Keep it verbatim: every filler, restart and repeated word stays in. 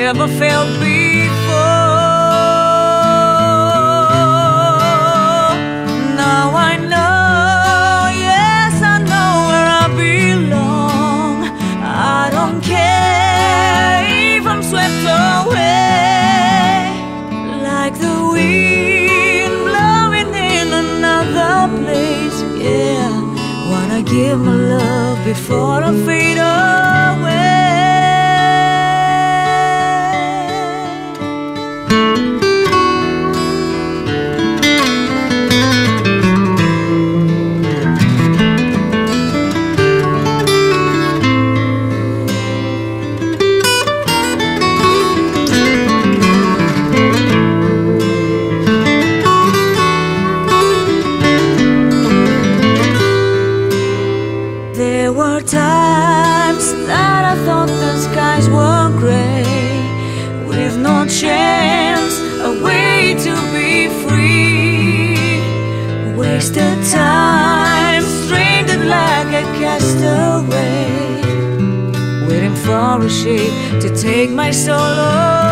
ever felt before. Now I know, yes, I know where I belong. I don't care if I'm swept away like the wind blowing in another place. Yeah, wanna give my love before I fade away. There were times that I thought the skies were gray, with no chance, a way to be free. Wasted time, stranded like a castaway, waiting for a ship to take my soul away.